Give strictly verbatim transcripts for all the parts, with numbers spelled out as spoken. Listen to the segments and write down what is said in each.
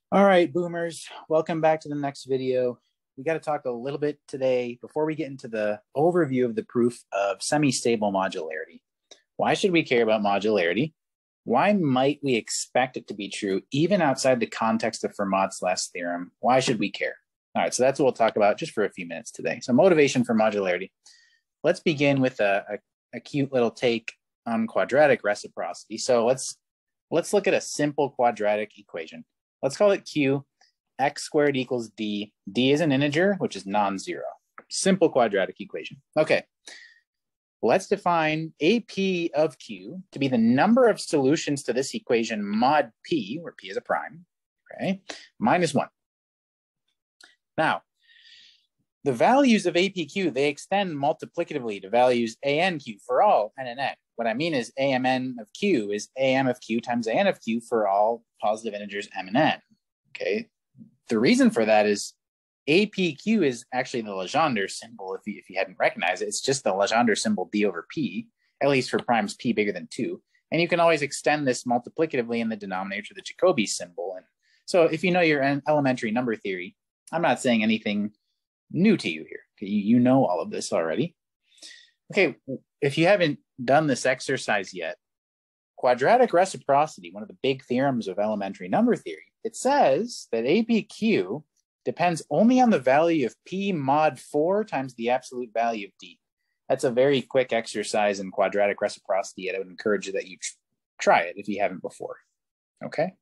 All right, boomers, welcome back to the next video. We got to talk a little bit today before we get into the overview of the proof of semi-stable modularity. Why should we care about modularity? Why might we expect it to be true even outside the context of Fermat's last theorem? Why should we care? All right, so that's what we'll talk about just for a few minutes today. So motivation for modularity. Let's begin with a, a, a cute little take on quadratic reciprocity. So let's let's look at a simple quadratic equation. Let's call it Q, x squared equals d. D is an integer, which is non-zero. Simple quadratic equation. Okay, let's define A P of Q to be the number of solutions to this equation mod P, where P is a prime, okay, minus one. Now, the values of A P Q, they extend multiplicatively to values A N Q for all n and n. What I mean is A M N of Q is A M of Q times A N of Q for all positive integers M and N, okay? The reason for that is A P Q is actually the Legendre symbol. If you, if you hadn't recognized it, it's just the Legendre symbol D over P, at least for primes P bigger than two. And you can always extend this multiplicatively in the denominator to the Jacobi symbol. And so if you know your elementary number theory, I'm not saying anything new to you here. Okay, you, you know all of this already. Okay, if you haven't done this exercise yet, quadratic reciprocity, one of the big theorems of elementary number theory, it says that A P Q depends only on the value of P mod four times the absolute value of D. That's a very quick exercise in quadratic reciprocity, and I would encourage you that you try it if you haven't before, okay?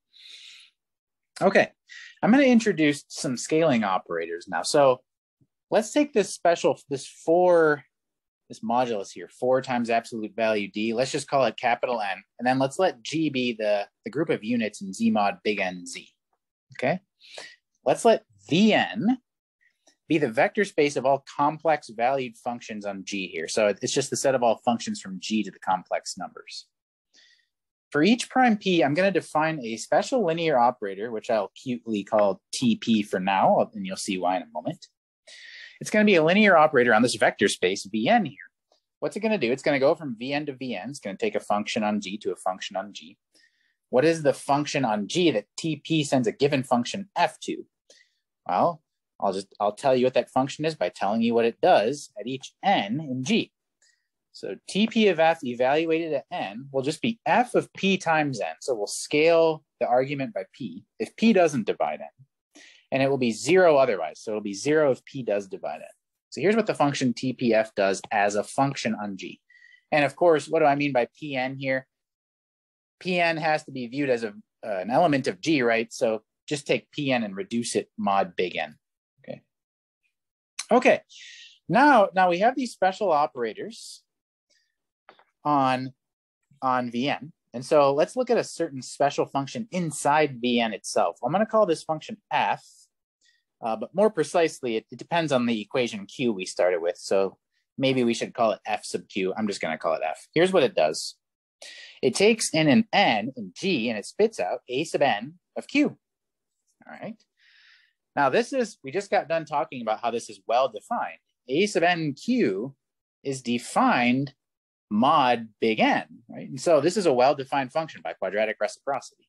Okay, I'm going to introduce some scaling operators now. So let's take this special, this four, this modulus here, four times absolute value D. Let's just call it capital N. And then let's let G be the, the group of units in Z mod big N Z, okay? Let's let V N be the vector space of all complex valued functions on G here. So it's just the set of all functions from G to the complex numbers. For each prime P, I'm going to define a special linear operator, which I'll cutely call T P for now, and you'll see why in a moment. It's going to be a linear operator on this vector space V N here. What's it going to do? It's going to go from V N to V N. It's going to take a function on G to a function on G. What is the function on G that T P sends a given function F to? Well, I'll just, I'll tell you what that function is by telling you what it does at each N in G. So T P of F evaluated at N will just be F of P times N. So we'll scale the argument by P if P doesn't divide N. And it will be zero otherwise. So it'll be zero if P does divide N. So here's what the function T P F does as a function on G. And of course, what do I mean by P N here? P N has to be viewed as a, uh, an element of G, right? So just take P N and reduce it mod big N, okay? Okay, now, now we have these special operators on, on V N. And so let's look at a certain special function inside V N itself. I'm gonna call this function F, uh, but more precisely, it, it depends on the equation Q we started with. So maybe we should call it F sub Q. I'm just gonna call it F. Here's what it does. It takes in an N in G and it spits out A sub N of Q, all right? Now this is, we just got done talking about how this is well defined. A sub N Q is defined mod big N, right? And so this is a well-defined function by quadratic reciprocity.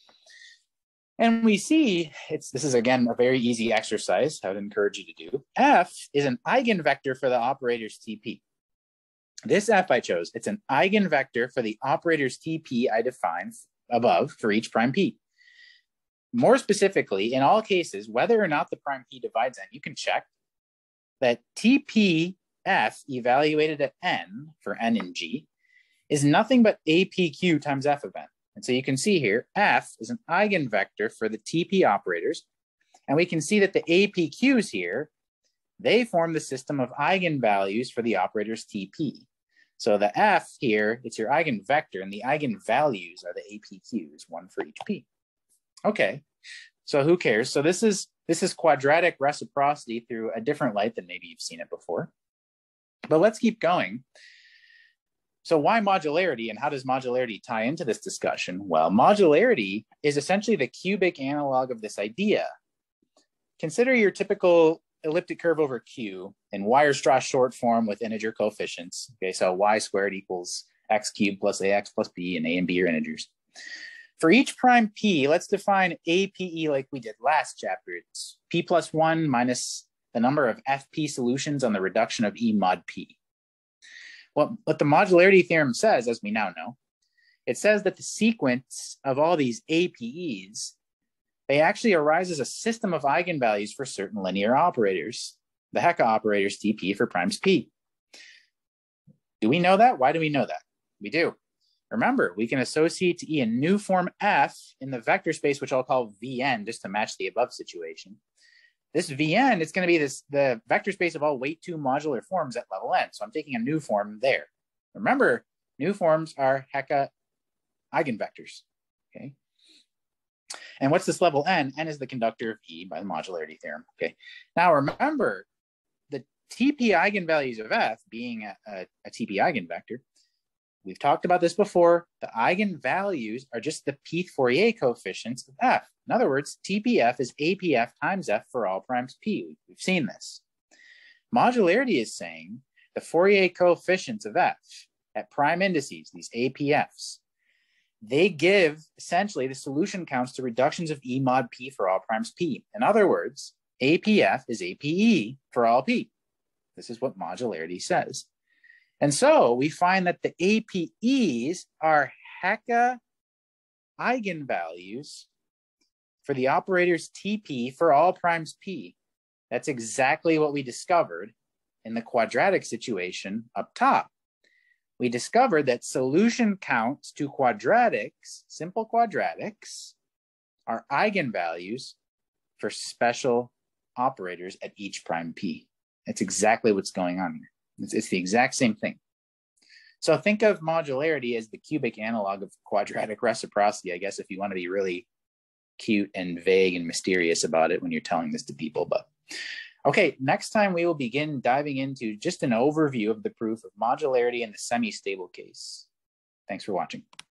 And we see, it's this is again a very easy exercise I would encourage you to do. F is an eigenvector for the operators T P. This F I chose, it's an eigenvector for the operators T P I defined above for each prime P. More specifically, in all cases, whether or not the prime P divides N, you can check that T P F evaluated at N for N in G is nothing but A P Q times F of N. And so you can see here, F is an eigenvector for the T P operators. And we can see that the A P Qs here, they form the system of eigenvalues for the operators T P. So the F here, it's your eigenvector, and the eigenvalues are the A P Qs, one for each P. Okay, so who cares? So this is, this is quadratic reciprocity through a different light than maybe you've seen it before. But let's keep going. So why modularity, and how does modularity tie into this discussion? Well, modularity is essentially the cubic analog of this idea. Consider your typical elliptic curve over Q in Weierstrass short form with integer coefficients. Okay, so y squared equals x cubed plus ax plus b, and a and b are integers. For each prime P, let's define A P E like we did last chapter. It's P plus one minus the number of F P solutions on the reduction of E mod P. Well, what the modularity theorem says, as we now know, it says that the sequence of all these A P Es, they actually arise as a system of eigenvalues for certain linear operators, the Hecke operators T P for primes P. Do we know that? Why do we know that? We do. Remember, we can associate to E a new form F in the vector space, which I'll call V N, just to match the above situation. This V N, it's going to be this the vector space of all weight two modular forms at level n. So I'm taking a new form there. Remember, new forms are Hecke eigenvectors. Okay. And what's this level n? N is the conductor of E by the modularity theorem. Okay. Now remember, the T P eigenvalues of F being a, a, a T P eigenvector, we've talked about this before. The eigenvalues are just the P Fourier coefficients of F. In other words, T P F is A P F times F for all primes P. We've seen this. Modularity is saying the Fourier coefficients of F at prime indices, these A P Fs, they give essentially the solution counts to reductions of E mod P for all primes P. In other words, A P F is A P E for all P. This is what modularity says. And so we find that the A P Es are Hecke eigenvalues for the operators T P for all primes P. That's exactly what we discovered in the quadratic situation up top. We discovered that solution counts to quadratics, simple quadratics, are eigenvalues for special operators at each prime P. That's exactly what's going on here. It's, it's the exact same thing. So think of modularity as the cubic analog of quadratic reciprocity, I guess, if you want to be really cute and vague and mysterious about it when you're telling this to people. But okay, next time we will begin diving into just an overview of the proof of modularity in the semi-stable case. Thanks for watching.